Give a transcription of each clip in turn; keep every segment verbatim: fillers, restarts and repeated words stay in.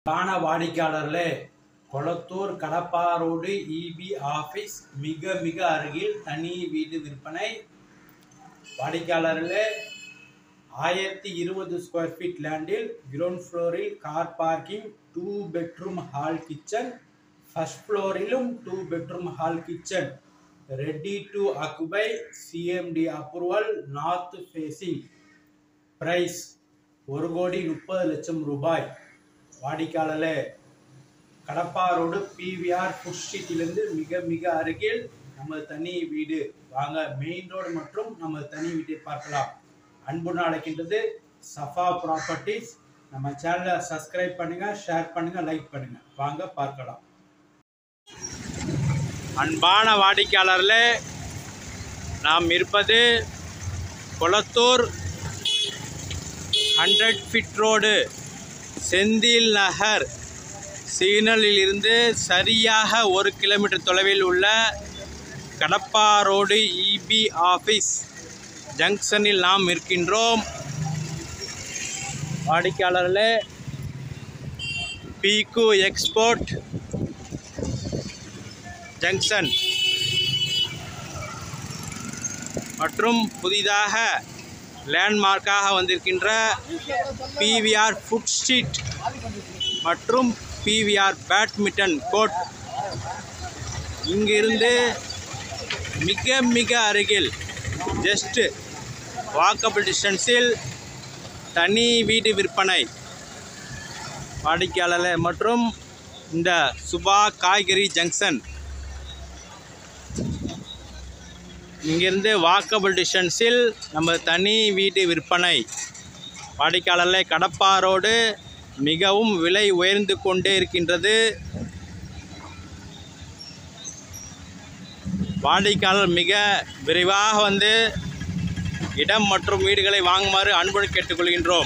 காண வாடிக்கையாளர்களே, Kolathur Kadapa road EB office மிக மிக அருகில் தனி வீடு விற்பனை. வாடிக்கையாளர்களே, ஆயிரத்தி இருபது ஸ்கொயர் ஃபீட் லேண்டில் கிரவுண்ட் ஃப்ளோரில் car parking, two bedroom hall kitchen, first ஃப்ளோரிலும் two bedroom hall kitchen, ready to occupy, CMD approval, north facing. Price ஒரு கோடி முப்பது லட்சம் ரூபாய். வாடிக்கையாளர்களே, கடப்பா ரோடு பிவிஆர் ஃபுட் ஸ்ட்ரீட்டிலிருந்து மிக மிக அருகில் நமது தனி வீடு. வாங்க மெயின் ரோடு மற்றும் நமது தனி வீட்டை பார்க்கலாம். அன்புடன் அழைக்கின்றது சஃபா ப்ராப்பர்ட்டிஸ். நம்ம சேனலை சப்ஸ்கிரைப் பண்ணுங்க, ஷேர் பண்ணுங்க, லைக் பண்ணுங்க. வாங்க பார்க்கலாம். அன்பான வாடிக்கையாளர்களே, நாம் இருப்பது Kolathur hundred feet road, Senthil Nagar சிக்னலில் இருந்து சரியாக ஒரு கிலோமீட்டர் தொலைவில் உள்ள கடப்பா ரோடு இபி ஆபீஸ் ஜங்ஷனில் நாம் இருக்கின்றோம். வாடிக்கையாளர்களே, பீக்கு எக்ஸ்போர்ட் ஜங்ஷன் மற்றும் புதிதாக லேண்ட்மார்க்காக வந்திருக்கின்ற பிவிஆர் ஃபுட் ஸ்ட்ரீட் மற்றும் பிவிஆர் பேட்மிண்டன் கோர்ட் இங்கிருந்து மிக மிக அருகில் ஜஸ்ட் வாக்கபிள் டிஸ்டன்ஸில் தனி வீடு விற்பனை. வாடிக்கையாளர் மற்றும் இந்த சுபா காய்கறி ஜங்ஷன் இங்கிருந்து வாக்கபிள் டிஸ்டன்ஸில் நம்ம தனி வீடு விற்பனை. வாடிக்கையாளர்களே, கடப்பா ரோடு மிகவும் விலை உயர்ந்து கொண்டே இருக்கின்றது. வாடிக்கையாளர் மிக விரைவாக வந்து இடம் மற்றும் வீடுகளை வாங்குமாறு அன்புடன் கேட்டுக்கொள்கின்றோம்.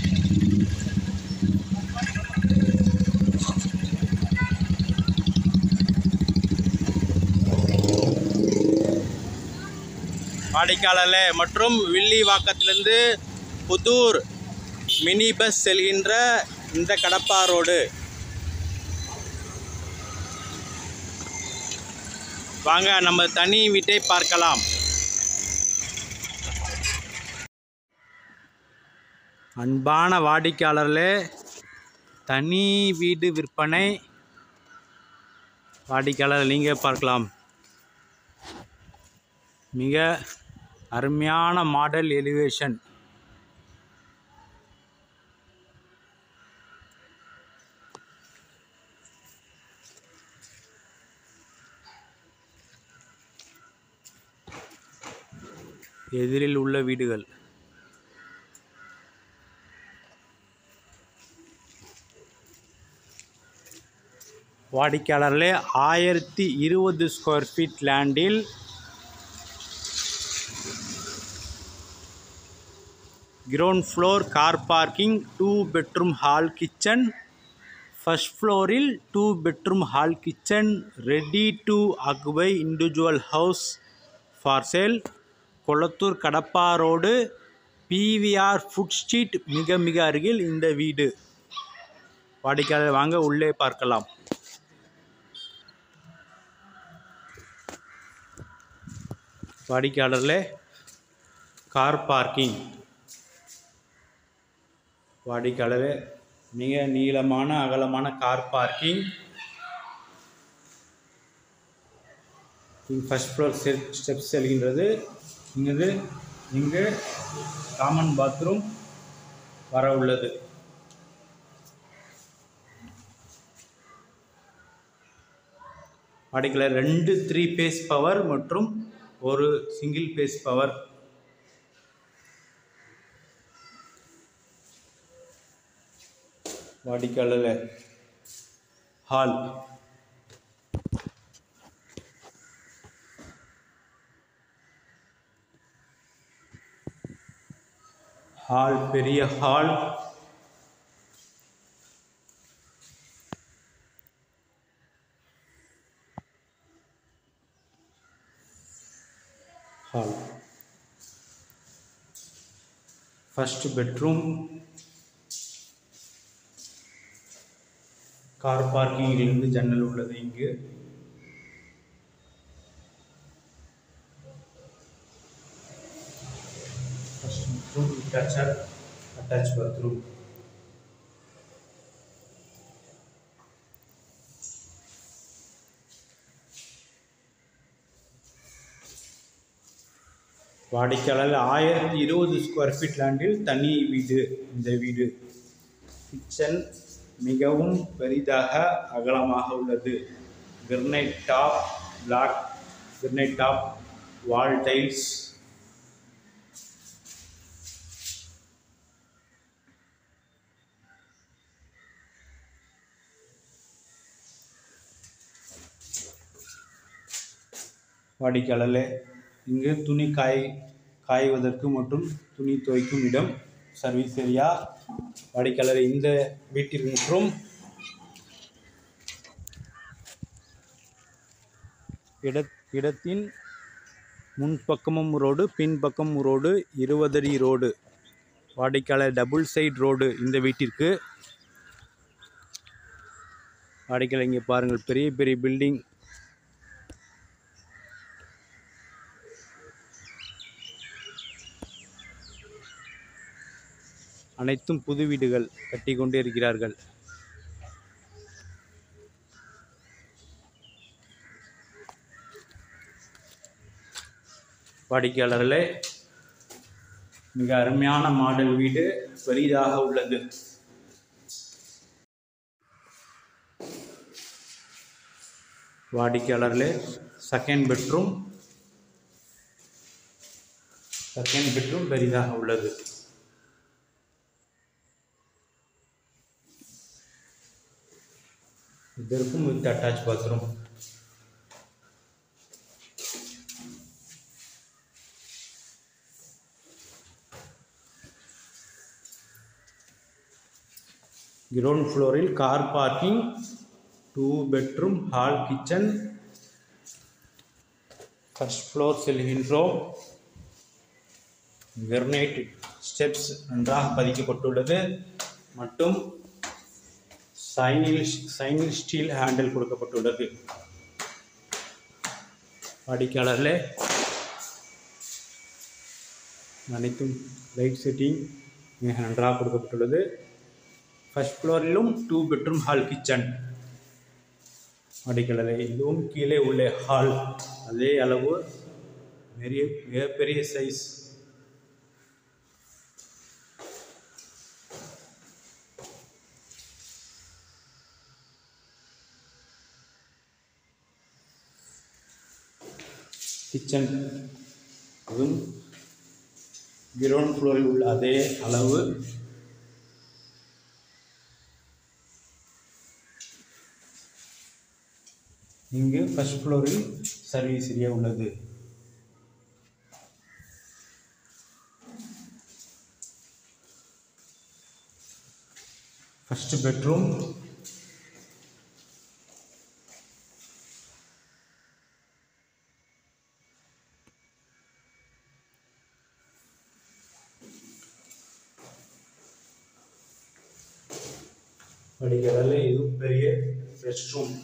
வாடிக்கையாளர்களே, மற்றும் வில்லிவாக்கத்திலிருந்து புதூர் மினி பஸ் செல்கின்ற இந்த கடப்பா ரோடு. வாங்க நம்ம தனி வீட்டை பார்க்கலாம். அன்பான வாடிக்கையாளர்களே, தனி வீடு விற்பனை. வாடிக்கையாளர் நீங்கள் பார்க்கலாம். மிக அருமையான மாடல் எலிவேஷன். எதிரில் உள்ள வீடுகள். வாடிக்கையாளர்களே, ஆயிரத்தி இருபது ஸ்கொயர் ஃபீட் லேண்டில் ground floor car parking, two bedroom hall kitchen, first ஃப்ளோரில் two bedroom hall kitchen, ready to occupy individual house for sale. Kolathur Kadapa road PVR food street மிக மிக அருகில் இந்த வீடு. வாடிக்கையாளர் வாங்க உள்ளே பார்க்கலாம். வாடிக்கையாளர்களே, கார் பார்க்கிங். வாடிக்கையாளரே, மிக நீளமான அகலமான car parking. First floor steps செல்கின்றது. இங்கு இங்கு காமன் பாத்ரூம் வர உள்ளது. வாடிக்கையாளர் ரெண்டு த்ரீ பேஸ் பவர் மற்றும் ஒரு சிங்கிள் பேஸ் பவர். வாடிக்கையாளர் ஹால். ஹால் பெரிய hall. Hall first bedroom, car பார்க்கிங்கிலிருந்து ஜன்னல் உள்ளது. இங்கு அட்டாச் பாத்ரூம். வாடிக்கையாளர் ஆயிரத்தி இருபது ஸ்கொயர் ஃபீட் லேண்டில் தனி வீடு. இந்த வீடு கிச்சன் மிகவும் பெரிதாக அகலமாக உள்ளது. Granite top, black granite top, wall tiles. வாடிக்கையாளர்களே, இங்கு துணி காய் காய்வதற்கு மற்றும் துணி துவைக்கும் இடம், சர்வீஸ் ஏரியா. வாடிக்கையாளர் இந்த வீட்டிற்கு மற்றும் இட இடத்தின் முன்பக்கமும் ரோடு, பின்பக்கம் ரோடு, இருபது அடி ரோடு. வாடிக்கையாளர் டபுள் சைடு ரோடு இந்த வீட்டிற்கு. வாடிக்கையாளர் இங்கே பாருங்கள், பெரிய பெரிய பில்டிங். அனைத்தும் புது வீடுகள் கட்டி கொண்டே இருக்கிறார்கள். வாடிக்கையாளர்களே, மிக அருமையான மாடல் வீடு, பெரிதாக உள்ளது. வாடிக்கையாளர்களே, செகண்ட் பெட்ரூம் செகண்ட் பெட்ரூம் பெரிதாக உள்ளது. இதற்கும் வித் அட்டாச் பாத்ரூம். கிரவுண்ட் ஃப்ளோரில் car parking, two bedroom hall kitchen. First floor செல்கின்றோம். கிரனைட் ஸ்டெப்ஸ் நன்றாக பதிக்கப்பட்டுள்ளது மற்றும் சைனில் சைனில் ஸ்டீல் ஹேண்டில் கொடுக்கப்பட்டுள்ளது. வாடிக்கையாளர்களே, அனைத்தும் லைட் செட்டிங் மிக நன்றாக கொடுக்கப்பட்டுள்ளது. ஃபர்ஸ்ட் ஃப்ளோரிலும் டூ பெட்ரூம் ஹால் கிச்சன். வாடிக்கையாளர்களே, இதுவும் கீழே உள்ள ஹால், அதே அளவு பெரிய மிகப்பெரிய சைஸ். கிச்சன் அதுவும் கிரவுண்ட் ஃப்ளோரில் உள்ள அதே அளவு. இங்கு ஃபர்ஸ்ட் ஃப்ளோரில் சர்வீஸ் ஏரியா உள்ளது. First bedroom. படிக்கிறதால இது பெரிய ரெஸ்ட் ரூம்.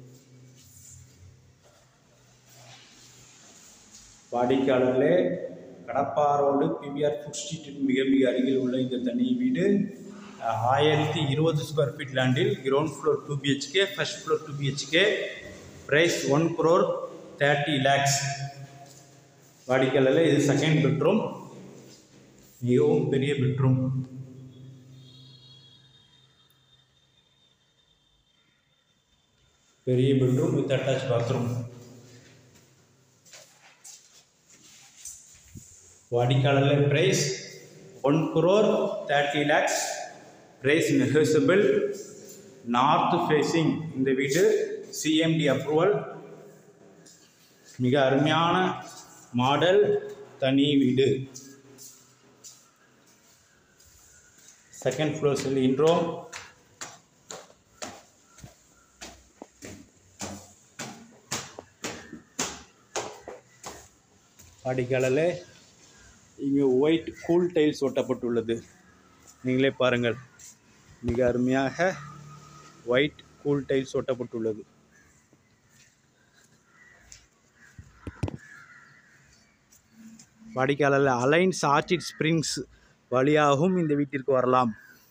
வாடிக்கையாளர்களே, கடப்பாரோடு பிவிஆர் ஃபுட் ஸ்ட்ரீட்டின் மிக மிக அருகில் உள்ள இந்த தனி வீடு ஆயிரத்தி இருபது ஸ்கொயர் ஃபீட் லேண்டில் ground floor two BHK, first floor two BHK, price one crore thirty lakhs. வாடிக்கையாளர்களே, இது செகண்ட் பெட்ரூம், மிகவும் பெரிய பெட்ரூம். பெரிய பெட்ரூம் வித் அட்டாச் பாத்ரூம். வாடிக்கையாளர் price one crore thirty lakhs. Price negotiable. North facing இந்த வீடு, சிஎம்டி அப்ரூவல். மிக அருமையான மாடல் தனி வீடு. செகண்ட் ஃப்ளோர் செல்கின்றோம். வாடிக்கையாளர்களே, இங்கே ஒயிட் கூல் டைல்ஸ் ஒட்டப்பட்டுள்ளது. நீங்களே பாருங்கள், மிக அருமையாக ஒயிட் கூல் டைல்ஸ் ஒட்டப்பட்டுள்ளது. வாடிக்கையாளர் அலைன்ஸ் ஆர்ச்சிட் ஸ்ப்ரிங்ஸ் வழியாகவும் இந்த வீட்டிற்கு வரலாம்.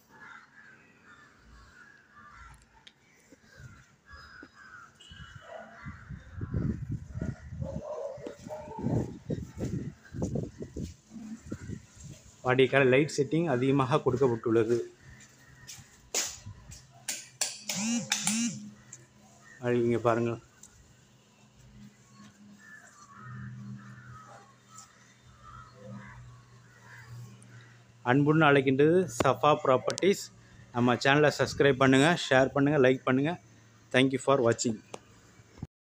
வாடிக்கையாளர் லைட் செட்டிங் அதிகமாக கொடுக்கப்பட்டுள்ளது. இங்கே பாருங்கள். அன்புன்னு அழைக்கின்றது சஃபா ப்ராப்பர்ட்டிஸ். நம்ம சேனலை சப்ஸ்கிரைப் பண்ணுங்கள், ஷேர் பண்ணுங்கள், லைக் பண்ணுங்கள். தேங்க்யூ ஃபார் வாட்சிங்.